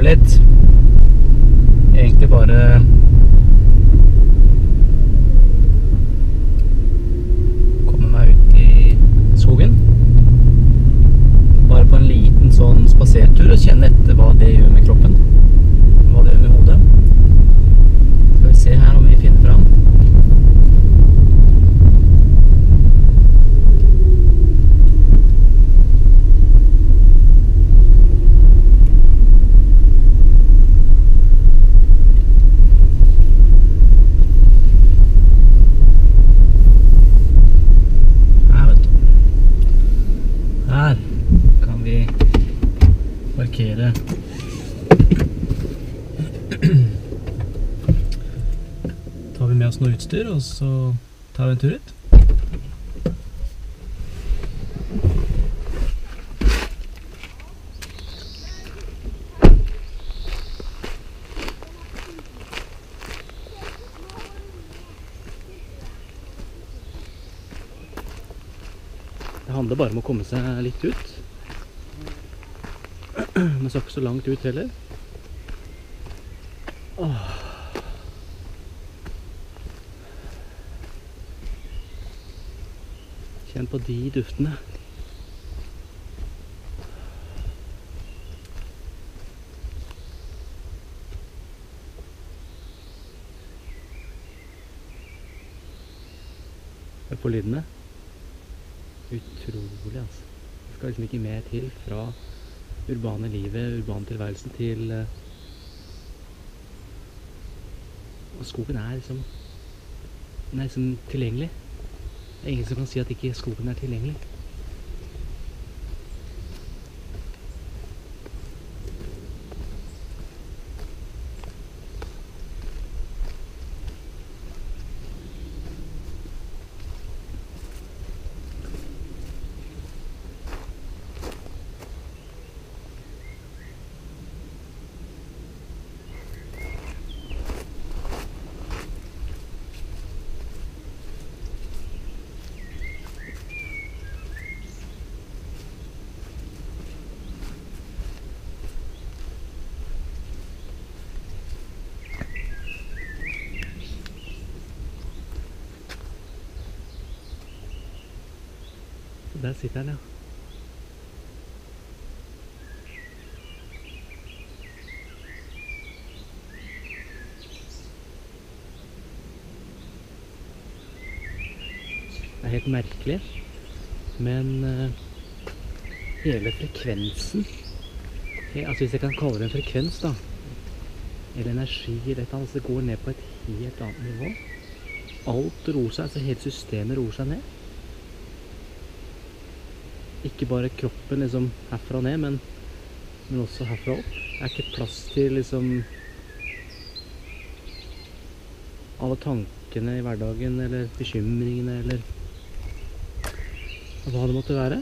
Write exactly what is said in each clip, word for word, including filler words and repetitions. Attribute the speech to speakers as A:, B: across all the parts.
A: prøve litt. Egentlig bare komme meg ut i skogen. Bare på en liten sånn spasertur og kjenne etter hva det gjør med kroppen. Hva det gjør med hodet. Skal vi se her om vi finner fram. Markere. Tar vi med oss noe utstyr, og så tar vi en tur ut. Det handler bare om å komme seg litt ut. Men så ikke så langt ut heller. Åh. Kjenn på de duftene. Hør på lydene. Utrolig, altså. Det skal liksom ikke mer til fra urbane livet, urbane tilværelsen til uh, og skogen er liksom den er liksom tilgjengelig. Det er ingen som kan si at ikke skogen er tilgjengelig. Der sitter den, ja. Det er helt merkelig, men uh, hele frekvensen, he, altså hvis jeg kan kalle det en frekvens da, eller energi eller et eller annet, så det går ned på et helt annet nivå. Alt roer seg, altså hele systemet roer seg ned. Ikke bare kroppen liksom herfra og ned, men, men også herfra opp. Det er ikke plass til liksom alle tankene i hverdagen, eller bekymringene, eller hva det måtte være.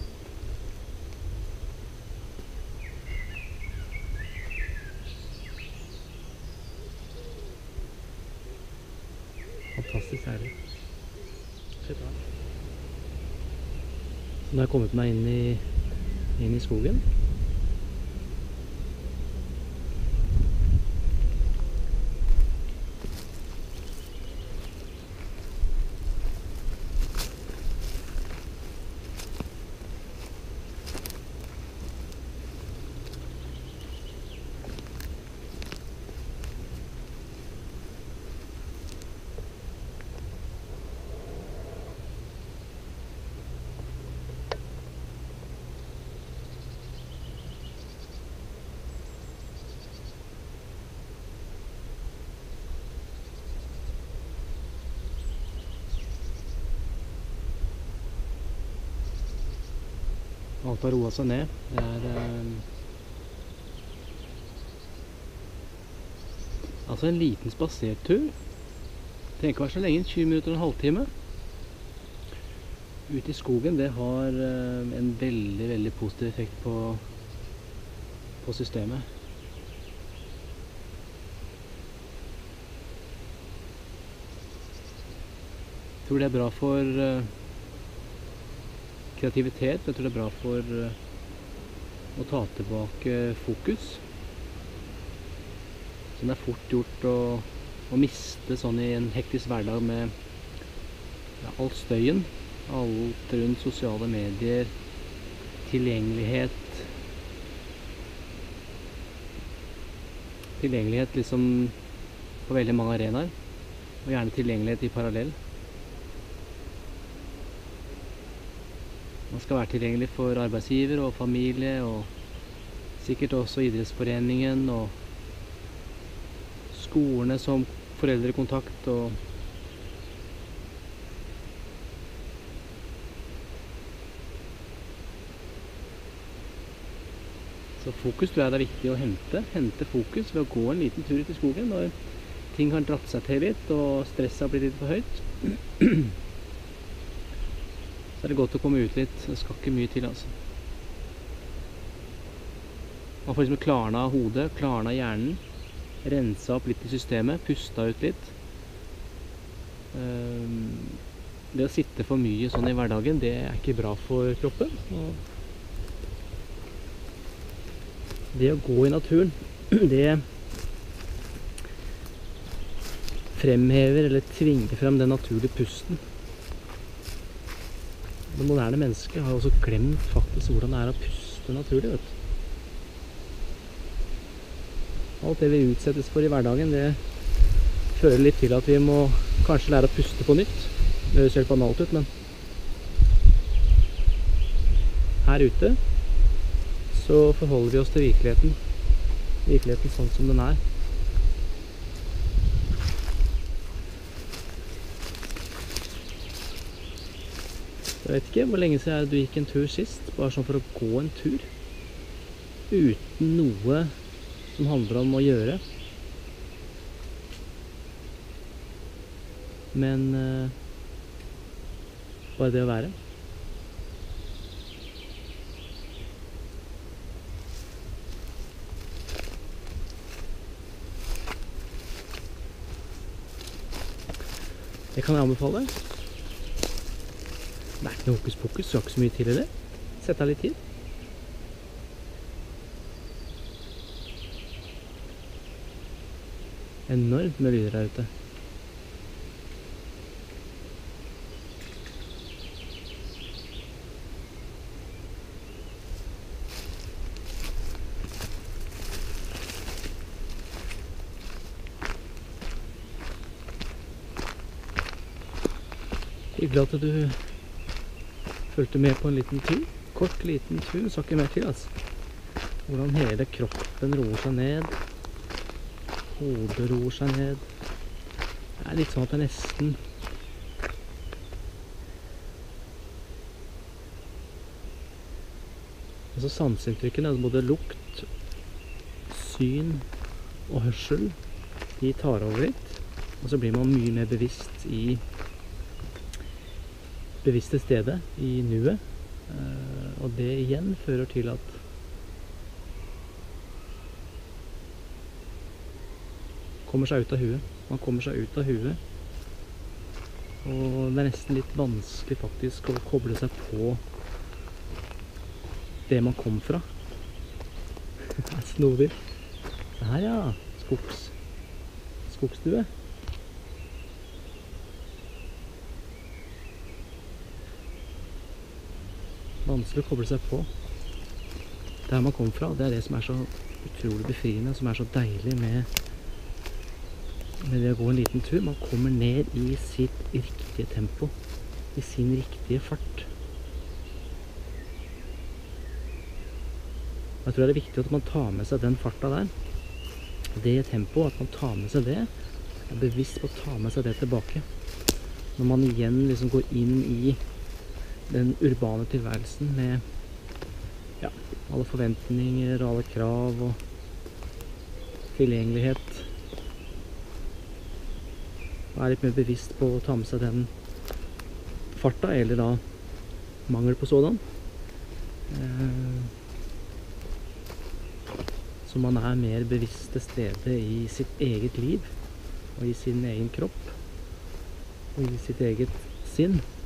A: Fantastisk herlig. Se da. Nå har jeg kommet meg inn i, inn i skogen. Alt har roet seg ned. Det er eh, altså en liten spasertur. Det trenger ikke være så lenge, tjue minutter og en halvtime. Ute i skogen, det har eh, en veldig, veldig positiv effekt på, på systemet. Jeg tror det er bra for eh, kreativitet. Jeg tror det er bra for uh, å ta tilbake fokus. Sånn det er fort gjort å, å miste sånn i en hektisk hverdag med ja, all støyen, alt rundt sosiale medier, tilgjengelighet. Tilgjengelighet liksom på veldig mange arenaer, og gjerne tilgjengelighet i parallell. Man skal være tilgjengelig for arbeidsgiver og familie, og sikkert også idrettsforeningen og skolene som foreldrekontakt og så fokus tror jeg det er viktig å hente. Hente fokus ved å gå en liten tur ut i skogen når ting har dratt seg til litt og stresset har blitt litt for høyt. Så er det godt å komme ut litt. Det skal ikke mye til, altså. Man får liksom klarna hodet, klarna hjernen, rensa opp litt i systemet, pusta ut litt. Det å sitte for mye sånn i hverdagen, det er ikke bra for kroppen. Og det å gå i naturen, det fremhever eller tvinger frem den naturlige pusten. Det moderne mennesket har også glemt faktisk hvordan det er å puste naturlig, vet du. Alt det vi utsettes for i hverdagen, det fører litt til at vi må kanskje lære å puste på nytt. Det høres helt banalt ut, men her ute så forholder vi oss til virkeligheten. Virkeligheten sånn som den er. Jeg vet ikke hvor lenge siden du gikk en tur sist, bare sånn for å gå en tur. Uten noe som handler om å gjøre. Men uh, bare det å være. Det kan jeg anbefale. Det er ikke noe hokus pokus, så har ikke så mye til i det. Sett deg litt tid. Enormt med lyder her ute. Hyggelig at du fulgte med på en liten tur. Kort, liten tur, så ikke mer til, altså. Hvordan hele kroppen roer seg ned. Hodet roer seg ned. Det er litt sånn at det nesten altså sanseinntrykkene, både lukt, syn og hørsel, de tar over litt. Og så blir man mye mer bevisst i bevisste stedet, i nuet. Og det igjen fører til at kommer seg ut av huet. Man kommer seg ut av huet. Og det er nesten litt vanskelig faktisk å koble seg på det man kom fra. Det er snodig. Her ja, skogs. Skogsstue. Vanskelig å koble seg på. Der man kom fra, det er det som er så utrolig befriende, som er så deilig med med det å gå en liten tur. Man kommer ned i sitt riktige tempo, i sin riktige fart. Jeg tror det er viktig at man tar med seg den farta der, det tempoet, at man tar med seg det, er bevisst på å ta med seg det tilbake. Når man igjen liksom går inn i den urbane tilværelsen med ja, alle forventninger og alle krav og tilgjengelighet. Og er litt mer bevisst på å ta med seg den farta, eller da mangel på sådan. Eh, så man er mer bevisst til stede i sitt eget liv, og i sin egen kropp, og i sitt eget sinn.